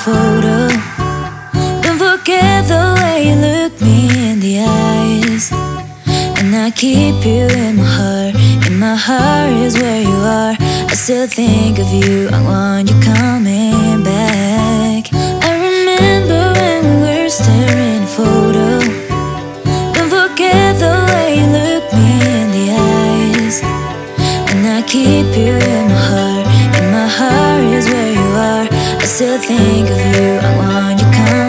photo. Don't forget the way you look me in the eyes. And I keep you in my heart. In my heart is where you are. I still think of you, I want you coming back. I remember when we were staring at a photo. Don't forget the way you look me in the eyes. And I keep you in my heart. In my heart is where you are. I still think of you, I want you coming back.